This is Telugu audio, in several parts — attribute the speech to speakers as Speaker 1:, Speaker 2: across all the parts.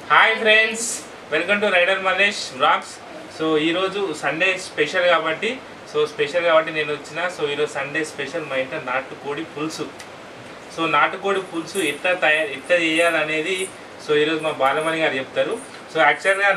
Speaker 1: Hi friends, welcome to rider Mallesh vlogs. So ఈరోజు సండే స్పెషల్ కాబట్టి నేను వచ్చిన. సో ఈరోజు సండే స్పెషల్ మా ఇంట్లో నాటుకోడి పులుసు. సో నాటుకోడి పులుసు ఎట్లా చేయాలనేది సో ఈరోజు మా బాలమణి గారు చెప్తారు. సో యాక్చువల్గా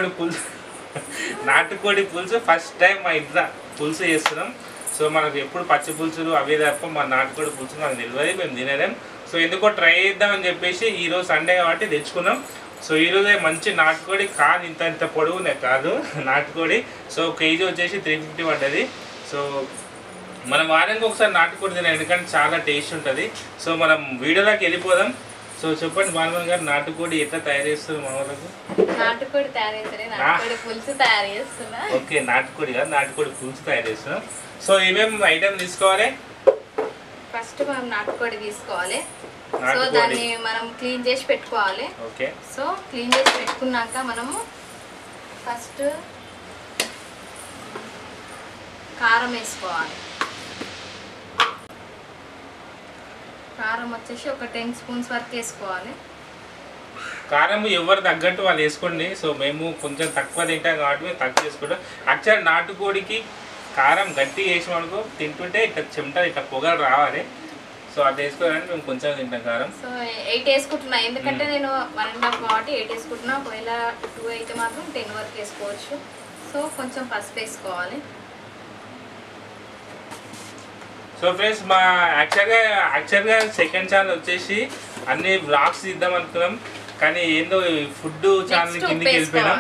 Speaker 1: నాటుకోడి పులుసు ఫస్ట్ టైం మా ఇంట్లో పులుసు చేస్తున్నాం. సో మనకు ఎప్పుడు పచ్చి పులుసులు అవే తప్ప మా నాటుకోడి పులుసు మనకు తెలియదు, మేము తినలేం. సో ఎందుకో ట్రై చేద్దామని చెప్పేసి ఈరోజు సండే కాబట్టి తెచ్చుకున్నాం. సో ఈరోజే మంచి నాటుకోడి కాదు, ఇంత పొడవునే కాదు నాటుకోడి. సో కేజీ వచ్చేసి 350 పడ్డది. సో మనం వారానికి ఒకసారి నాటుకోడి తినాలి, ఎందుకంటే చాలా టేస్ట్ ఉంటుంది. సో మనం వీడియోలోకి వెళ్ళిపోదాం. సో చెప్పండి బాలమణి గారు, నాటుకోడి ఎట్లా తయారు చేస్తారు మా వాళ్ళకు?
Speaker 2: నాటుకోడి పులుసు తయారు చేస్తున్నా.
Speaker 1: ఓకే, నాటుకోడి కాదు, నాటుకోడి పులుసు తయారు చేస్తున్నాం. సో ఏమేమి ఐటమ్ తీసుకోవాలి?
Speaker 2: ఫస్ట్ మనం నాటుకోడి తీసుకోవాలి. సో దాన్ని మనం క్లీన్ చేసి పెట్టుకోవాలి.
Speaker 1: ఓకే.
Speaker 2: సో క్లీన్ చేసి పెట్టుకున్నాక మనము ఫస్ట్ కారం వేసుకోవాలి. కారం వచ్చేసి ఒక 10 స్పూన్స్ వరకు వేసుకోవాలి.
Speaker 1: కారం ఎవరు తగ్గట్టు వాళ్ళు వేసుకోండి. సో మేము కొంచెం తక్కువ తింటాం కాబట్టి మేము తక్కువ వేసుకుంటాం. యాక్చువల్ నాటుకోడికి కారం గట్టి వేసిన వరకు తింటుంటే ఇట్లా చెమట ఇట్లా పొగలు రావాలి. సో అది వేసుకోవాలని మేము కొంచెం తింటాం కారం.
Speaker 2: సో 8 వేసుకుంటున్నా, ఎందుకంటే నేను 1.5 కాబట్టి 8 వేసుకుంటున్నా. ఒకవేళ 2 అయితే మాత్రం 10 వరకు వేసుకోవచ్చు. సో కొంచెం పసుపు వేసుకోవాలి.
Speaker 1: సో ఫ్రెండ్స్, మా యాక్చువల్గా సెకండ్ ఛానల్ వచ్చేసి అన్ని వ్లాగ్స్ ఇద్దాం అనుకున్నాం, కానీ ఏందో ఫుడ్ ఛానల్ కిందకి వెళ్ళిపోయినాం.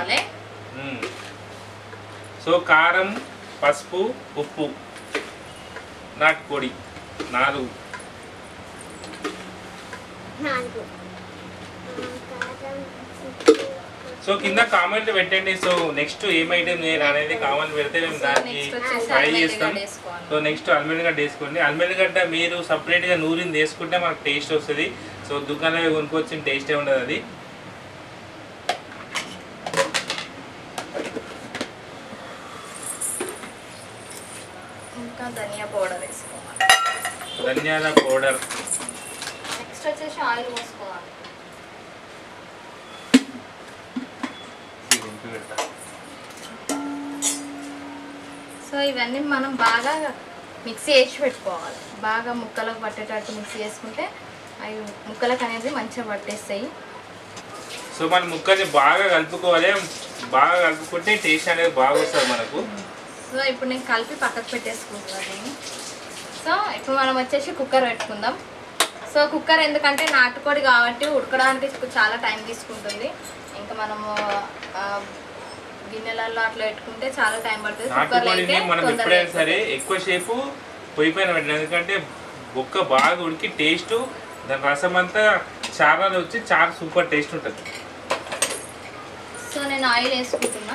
Speaker 1: సో కారం, పసుపు, ఉప్పు, నాటుకోడి 4. సో కింద కామెంట్ పెట్టండి. సో నెక్స్ట్ ఏం ఐటమ్ చేయాలి అనేది కామెంట్ పెడితే మేము దానికి ట్రై చేస్తాం. సో నెక్స్ట్ అల్మెల్లిగడ్డ వేసుకోండి. అల్మెల్లిగడ్డ మీరు సపరేట్గా నూరింది వేసుకుంటే మనకు టేస్ట్ వస్తుంది. సో దుకాణంలో కొనుక్కొచ్చిన టేస్టే ఉండదు అది.
Speaker 2: ఇంకా ధనియా పౌడర్ వేసుకోవాలి.
Speaker 1: ధనియాల పౌడర్.
Speaker 2: నెక్స్ట్ వచ్చేసి ఆయిల్ పోసుకోవాలి. సో ఇవన్నీ మనం బాగా మిక్సీ వేసి పెట్టుకోవాలి. బాగా ముక్కలకు పట్టేటట్టు మిక్సీ చేసుకుంటే అవి ముక్కలకు అనేది మంచిగా పట్టేస్తాయి.
Speaker 1: సో మన ముక్కని బాగా కలుపుకోవాలి. బాగా కలుపుకుంటే టేస్ట్ అనేది బాగా వస్తుంది మనకు.
Speaker 2: సో ఇప్పుడు నేను కలిపి పక్కకు పెట్టేసుకుంటున్నాను దీన్ని. సో ఇప్పుడు మనం వచ్చేసి కుక్కర్ పెట్టుకుందాం. సో కుక్కర్ ఎందుకంటే నాటుకోడి కాబట్టి ఉడకడానికి చాలా టైం తీసుకుంటుంది. ఇంకా మనము గిన్నెలలో అట్లా పెట్టుకుంటే చాలా టైం పడుతుంది.
Speaker 1: నాటుకోడిని మనం ఎప్పుడైనా సరే ఎక్కువసేపు పొయ్యి పైన పెట్టిన, ఎందుకంటే బొక్క బాగా ఉడికి టేస్ట్ దాని రసం అంతా చారాలు వచ్చి చాలా సూపర్ టేస్ట్ ఉంటుంది.
Speaker 2: సో నేను ఆయిల్ వేసుకుంటున్నా.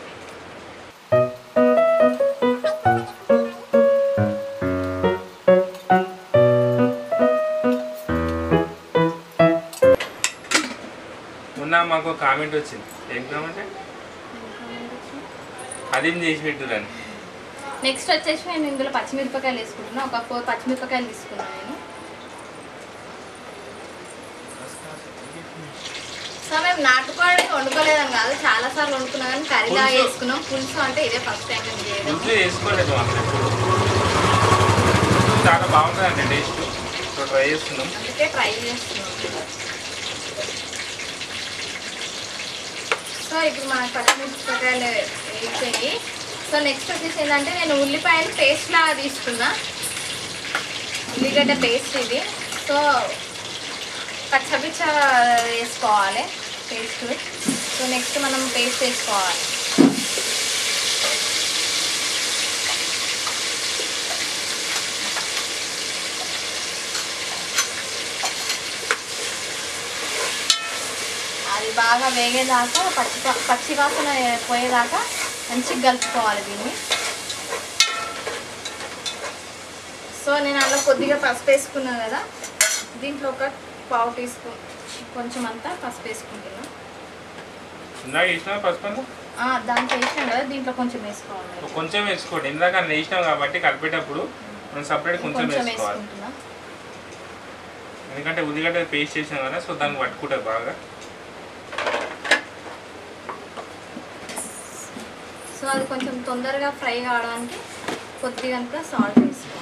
Speaker 1: మొన్న మాకు కామెంట్ వచ్చింది, ఏం కామెంట్? అదేం చేసి పెట్టురని.
Speaker 2: నెక్స్ట్ వచ్చేసి నేను ఇందులో పచ్చిమిరపకాయలు వేసుకుంటున్నా. ఒక 4 పచ్చిమిరపకాయలు తీసుకున్నాను నేను. సో మేము నాటుకోడి వండుకోలేదని కాదు, చాలా సార్లు వండుకున్నాం, కానీ కర్రీలా వేసుకున్నాం. పులుసు అంటే ఇదే ఫస్ట్ టైం
Speaker 1: పులుసు వేసుకోలేదు మాకు, చాలా బాగుంటుంది అంటే టేస్ట్. సో ట్రై చేస్తున్నాం,
Speaker 2: అందుకే ట్రై చేస్తున్నాం. సో ఇప్పుడు మనకు పచ్చిమిరపకాయలు వేసేవి. సో నెక్స్ట్ వచ్చేసి ఏంటంటే నేను ఉల్లిపాయలు పేస్ట్ లాగా తీసుకున్నా, ఉల్లిగడ్డ పేస్ట్ ఇది. సో పచ్చపిచ్చ వేసుకోవాలి పేస్ట్. సో నెక్స్ట్ మనం పేస్ట్ వేసుకోవాలి. అది బాగా వేగేదాకా పచ్చి వాసన పోయేదాకా మంచిగా కలుపుకోవాలి దీన్ని. సో నేను అలా కొద్దిగా పసుపు వేసుకున్నాను కదా, దీంట్లో ఒక 1/2 టీ స్పూన్ కొంచెం అంతా పసుపు వేసుకుంటున్నాను. దాంట్లో వేసినాం కదా, దీంట్లో కొంచెం వేసుకోవాలి.
Speaker 1: కొంచెం వేసుకోండి, ఇందాక వేసినాం కాబట్టి కలిపేటప్పుడు మనం సపరేట్ కొంచెం వేసుకోవాలి. ఎందుకంటే ఉల్లిగడ్డ పేస్ట్ చేసాం కదా, సో దాన్ని పట్టుకుంటుంది బాగా.
Speaker 2: సో అది కొంచెం తొందరగా ఫ్రై కావడానికి కొద్దిగా సాల్ట్ వేసుకోవాలి.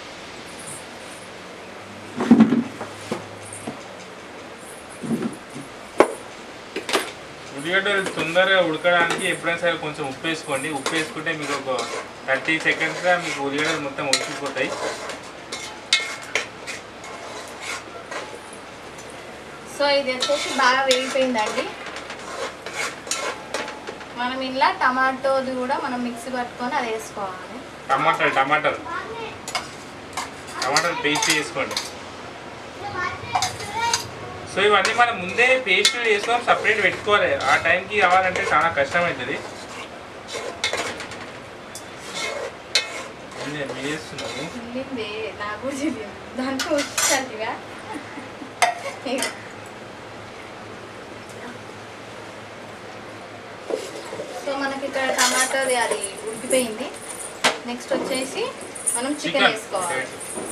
Speaker 1: ఉల్లిగడ్డలు తొందరగా ఉడకడానికి ఎప్పుడైనా సరే కొంచెం ఉప్పు వేసుకోండి. ఉప్పు వేసుకుంటే మీకు ఒక 30 సెకండ్స్గా మీకు ఉల్లిగడ్డలు మొత్తం ఉడికిపోతాయి.
Speaker 2: సో ఇది వచ్చేసి బాగా వేగిపోయిందండి. మనం ఇలా టమాటోది కూడా మనం మిక్సీ పట్టుకొని అది వేసుకోవాలి.
Speaker 1: టమాటాలు పేస్ట్ చేసుకోండి. సో ఇవన్నీ మనం ముందే పేస్ట్ చేసుకొని సపరేట్ పెట్టుకోవాలి. ఆ టైంకి కావాలంటే చాలా కష్టం అవుతుంది.
Speaker 2: నాకు దాంట్లో వచ్చేసరిగా సో మనకి ఇక్కడ టమాటాది అది ఉడికిపోయింది. నెక్స్ట్ వచ్చేసి మనం చికెన్ వేసుకోవాలి.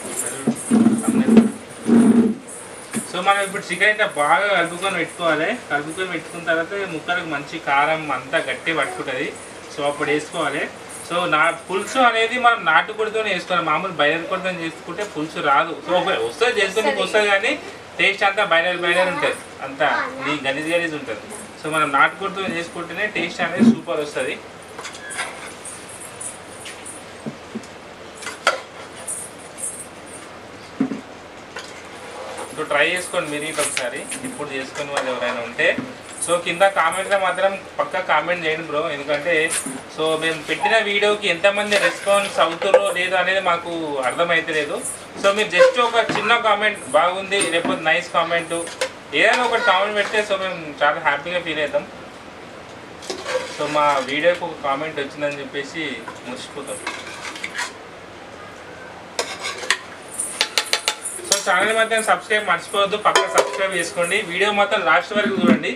Speaker 1: సో మనం ఇప్పుడు చికెన్ అయితే బాగా కలుపుకొని పెట్టుకోవాలి. కలుపుకొని పెట్టుకున్న తర్వాత ముక్కలకు మంచి కారం అంతా గట్టి పట్టుకుంటుంది. సో అప్పుడు వేసుకోవాలి. సో పులుసు అనేది మనం నాటుకోడితోనే వేసుకోవాలి. మామూలు బయలు కొడితో చేసుకుంటే పులుసు రాదు. సో వస్తుంది చేసుకుని వస్తుంది కానీ టేస్ట్ అంతా బయలు ఉంటుంది, అంతా గలీజ్ ఉంటుంది. సో మనం నాటుకోడితో చేసుకుంటేనే టేస్ట్ అనేది సూపర్ వస్తుంది. సో ట్రై చేసుకోండి మీరు ఇటు ఒకసారి, ఇప్పుడు చేసుకుని వాళ్ళు ఎవరైనా ఉంటే. సో కింద కామెంట్లో మాత్రం పక్కా కామెంట్ చేయండి బ్రో. ఎందుకంటే సో మేము పెట్టిన వీడియోకి ఎంతమంది రెస్పాన్స్ అవుతారో లేదో అనేది మాకు అర్థమైతలేదు. సో మీరు జస్ట్ ఒక చిన్న కామెంట్ బాగుంది లేకపోతే నైస్ కామెంట్ ఏదైనా ఒకటి కామెంట్ పెడితే సో మేము చాలా హ్యాపీగా ఫీల్ అవుతాం. సో మా వీడియోకి ఒక కామెంట్ వచ్చిందని చెప్పేసి మురిసిపోతాం. సో ఛానల్ మాత్రం సబ్స్క్రైబ్ మర్చిపోవద్దు, పక్కన సబ్స్క్రైబ్ చేసుకోండి. వీడియో మాత్రం లాస్ట్ వరకు చూడండి.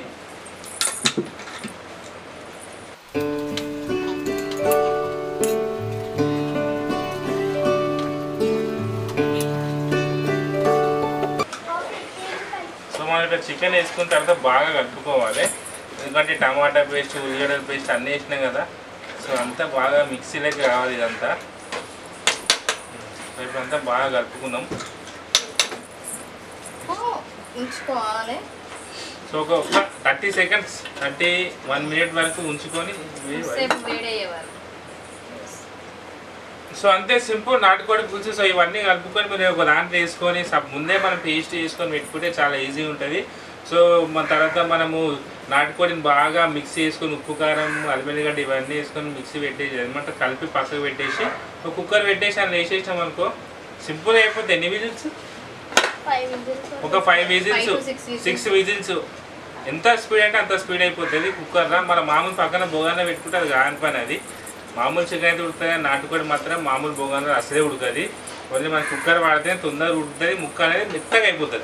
Speaker 1: సో మనం ఇక్కడ చికెన్ వేసుకున్న తర్వాత బాగా కలుపుకోవాలి. ఎందుకంటే టమాటా పేస్ట్, ఉల్లిగడ్డల పేస్ట్ అన్నీ వేసినాం కదా. సో అంతా బాగా మిక్సీలోకి రావాలి ఇదంతా. సో ఇప్పుడంతా బాగా కలుపుకుందాం.
Speaker 2: ఉంచుకోవాలి.
Speaker 1: సో ఒక 30 సెకండ్స్ 31 మినిట్ వరకు ఉంచుకొని సో అంతే సింపుల్ నాటుకోడి పులుసు. సో ఇవన్నీ కలుపుకొని మీరు ఒక దాంట్లో వేసుకొని ముందే మనం పేస్ట్ చేసుకొని పెట్టుకుంటే చాలా ఈజీ ఉంటుంది. సో మన తర్వాత మనము నాటుకోడిని బాగా మిక్సీ చేసుకొని ఉప్పు కారం అల్లిగడ్డ ఇవన్నీ వేసుకొని మిక్సీ పెట్టేసి అనమాట కలిపి పక్కకు పెట్టేసి ఒక కుక్కర్ పెట్టేసి అందులో వేసేసాం అనుకో సింపుల్ అయిపోతుంది. ఎన్ని విజిల్స్? ఒక 5 విజిల్స్ 6 విజిల్స్. ఎంత స్పీడ్ అంటే అంత స్పీడ్ అయిపోతుంది కుక్కర్లో. మన మామూలు పక్కన బోగాన పెట్టుకుంటే అది కాని పని. అది మామూలు చికెన్ అయితే ఉడుతుంది, నాటుకోడి మాత్రం మామూలు బోగాన అసలే ఉడుతుంది. ఓన్లీ మన కుక్కర్ వాడితే తొందరగా ఉడుతుంది, ముక్క అనేది మెత్తగా అయిపోతుంది.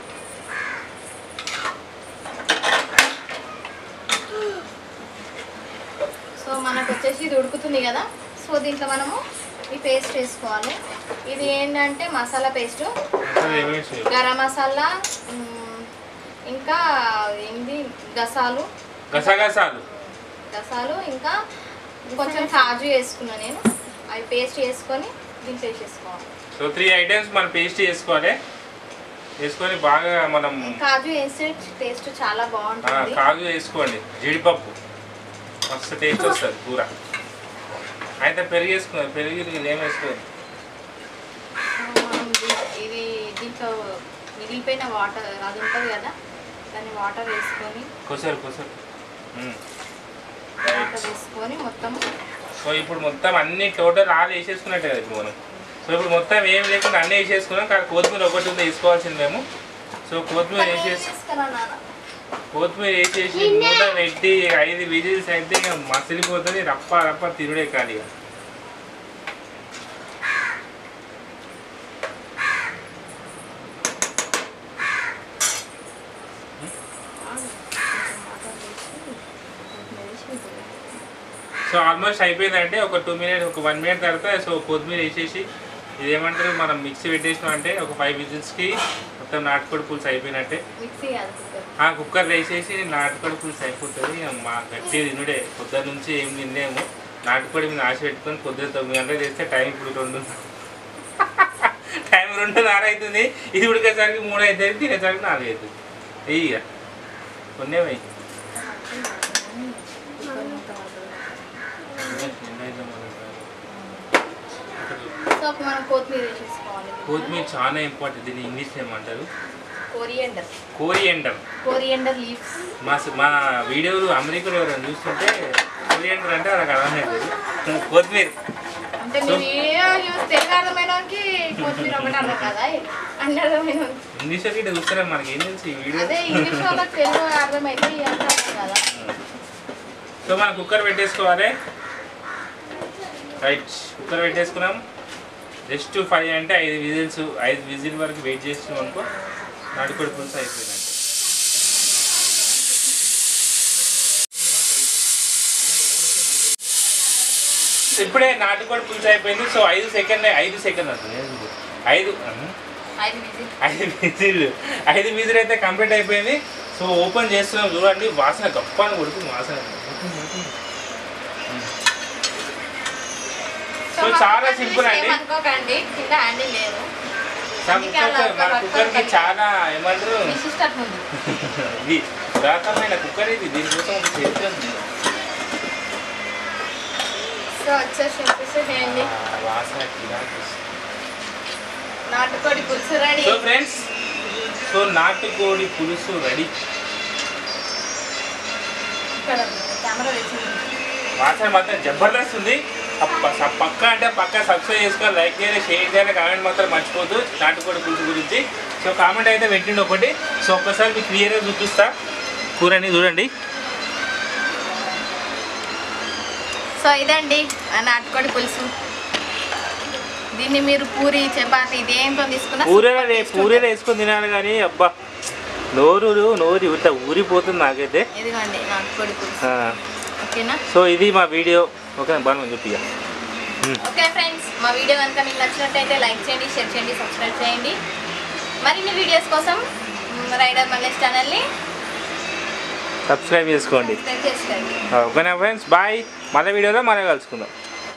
Speaker 2: సో మనకు వచ్చేసి ఇది ఉడుకుతుంది కదా. సో దీంట్లో మనము ఈ పేస్ట్ వేసుకోవాలి. ఇది ఏంటంటే మసాలా పేస్ట్, గరం మసాలా, ఇంకా ఏంది గసాలు, ఇంకా కొంచెం కాజు వేసుకున్నాను నేను. అవి పేస్ట్ వేసుకొని దీన్ని పేస్ట్ చేసుకోవాలి.
Speaker 1: సో 3 ఐటమ్స్ మనం పేస్ట్ చేసుకోవాలి. వేసుకొని బాగా మనం
Speaker 2: కాజు వేస్తే టేస్ట్ చాలా బాగుంటుంది.
Speaker 1: కాజు వేసుకోండి, జీడిపప్పు మస్తు టేస్ట్ వస్తుంది కూర. అయితే పెరుగు వేసుకోండి. పెరుగు ఏం వేసుకోండి.
Speaker 2: ఇది దీంట్లో మిగిలిపోయిన వాటర్ అది ఉంటుంది కదా, దాన్ని వాటర్ వేసుకొని వాటర్ వేసుకొని మొత్తం.
Speaker 1: సో ఇప్పుడు మొత్తం అన్ని టోటల్ ఆలు వేసేసుకున్నట్టే కదా ఇప్పుడు మనం. సో ఇప్పుడు మొత్తం ఏం లేకుండా అన్నీ వేసేసుకున్నాం. కానీ కొత్తిమీర ఒకటి ఉంది వేసుకోవాల్సింది మేము. సో కొత్తిమీర వేసేసి మూత పెట్టి 5 విజిల్స్ అయితే ఇక మసిలిపోతుంది. రప్ప తిరుడే ఖాళీగా. సో ఆల్మోస్ట్ అయిపోయిందంటే ఒక 2 మినిట్ ఒక 1 మినిట్ తర్వాత సో కొత్తిమీర వేసేసి ఇదేమంటారు మనం మిక్సీ పెట్టేసినాం అంటే ఒక 5 విజిల్స్కి మొత్తం నాటుకోడి పులుసు అయిపోయినట్టే. కుక్కర్ వేసేసి నాటుకోడి పులుసు అయిపోతుంది. మా గట్టి తినుడే. పొద్దున్న నుంచి ఏం తినేము నాటుకోడి మీద ఆశ పెట్టుకొని పొద్దున్న 9 గంటలకు చేస్తే టైం ఇప్పుడు 2 టైం 2:30 అవుతుంది. ఇది ఉడికేసరికి 3 అవుతుంది, తినేసరికి 4 అవుతుంది. ఇక కొన్నేమై
Speaker 2: సో మనం కొత్తిమీర వేసేసుకోవాలి.
Speaker 1: కొత్తిమీర చాలా ఇంపార్టెంట్. దీన్ని ఇంగ్లీష్లో ఏమంటారు?
Speaker 2: కోరియండర్.
Speaker 1: కోరియండర్.
Speaker 2: Coriander leaves.
Speaker 1: మా వీడియోలు అమెరికాలో ఎవరైనా చూస్తుంటే కోరియండర్ అంటే వాళ్ళకి అర్థమవుతుంది. కొత్తిమీర
Speaker 2: అంటే మీరు తెలుగు అర్థమైన కొత్తిమీర ఒకటి అర్థం కదా, అన్ని అర్థమైన
Speaker 1: ఇంగ్లీష్ ఇట్లా చూస్తారా, మనకి ఏం తెలుసు ఈ వీడియో.
Speaker 2: అదే ఇంగ్లీష్ వాళ్ళకి తెలుగు అర్థమైతే అర్థం కదా.
Speaker 1: సో మనం కుక్కర్ పెట్టేసుకోవాలి. రైట్, కుక్కర్ పెట్టేసుకున్నాం. జస్ట్ 5 అంటే 5 విజిల్స్, 5 విజిల్ వరకు వెయిట్ చేస్తున్నాం అనుకో, నాటుకోడి పులుసు అయిపోయిందంటే. ఇప్పుడే నాటుకోడి పులుసు అయిపోయింది. సో 5 సెకండ్ అవుతుంది. 5 విజిల్ అయితే కంప్లీట్ అయిపోయింది. సో ఓపెన్ చేస్తున్నాం చూడండి, వాసన గొప్పని కొడుతుంది వాసన. సో చాలా సింపుల్ అండి. మన కుక్కర్కి చాలా ఏమంటారు ఇది పురాతనమైన కుక్కర్, ఇది దీనికోసం ఒక చరిత్ర ఉంది. వాసన
Speaker 2: నాటుకోడి పులుసు రెడీ.
Speaker 1: సో ఫ్రెండ్స్, సో నాటుకోడి పులుసు రెడీ. వాసన మాత్రం జబర్దస్త్ ఉంది. పక్క అంటే పక్క సబ్స్క్రైబ్ చేసుకొని, లైక్ చేయాలి, షేర్ చేయాలి, కామెంట్ మాత్రం మర్చిపోద్దు నాటుకోడి పులుసు గురించి. సో కామెంట్ అయితే పెట్టిండి ఒకటి. సో ఒక్కసారి మీకు క్లియర్గా చూపిస్తా కూరని చూడండి.
Speaker 2: సో ఇదండి నాటుకోడి పులుసు. దీన్ని మీరు పూరి చపాతి దేంతో తీసుకున్నా
Speaker 1: పూరీలో వేసుకొని తినాలి. కానీ అబ్బా నోరు ఇట్లా ఊరిపోతుంది నాకైతే.
Speaker 2: ఇదిగోండి నాటుకోడి పులుసు. ఓకేనా?
Speaker 1: సో ఇది మా వీడియో. ఓకే బాగా చూపి.
Speaker 2: ఓకే ఫ్రెండ్స్, మా వీడియో కనుక మీకు నచ్చినట్టయితే లైక్ చేయండి, షేర్ చేయండి, సబ్స్క్రైబ్ చేయండి. మరిన్ని వీడియోస్ కోసం రైడర్ మల్లేష్ ఛానల్ని
Speaker 1: సబ్స్క్రైబ్ చేసుకోండి. ఓకేనా ఫ్రెండ్స్, బాయ్. మళ్ళీ వీడియోలో మళ్ళీ కలుసుకుందాం.